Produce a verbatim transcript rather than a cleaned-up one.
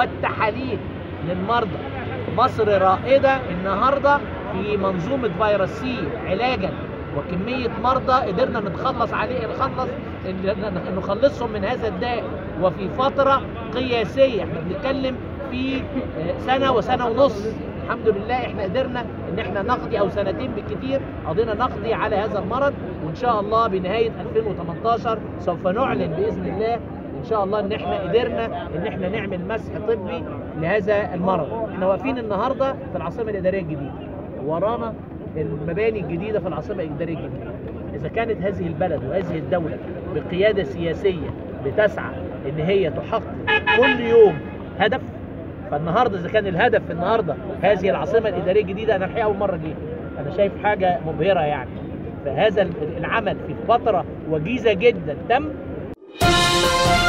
والتحاليل للمرضى. مصر رائدة النهارده في منظومة فيروس سي علاجا، وكمية مرضى قدرنا نتخلص عليه نخلص نخلصهم من هذا الداء وفي فترة قياسية. احنا بنتكلم في سنة وسنة ونص، الحمد لله احنا قدرنا ان احنا نقضي، او سنتين بالكثير قضينا نقضي على هذا المرض. وان شاء الله بنهاية ألفين وثمانية عشر سوف نعلن باذن الله ان شاء الله ان احنا قدرنا ان احنا نعمل مسح طبي لهذا المرض. احنا واقفين النهارده في العاصمة الإدارية الجديدة، ورانا المباني الجديدة في العاصمة الإدارية الجديدة. إذا كانت هذه البلد وهذه الدولة بقيادة سياسية بتسعى إن هي تحقق كل يوم هدف، فالنهارده إذا كان الهدف النهارده هذه العاصمة الإدارية الجديدة، أنا الحقيقة أول مرة جيت، أنا شايف حاجة مبهرة يعني. فهذا العمل في فترة وجيزة جدا تم.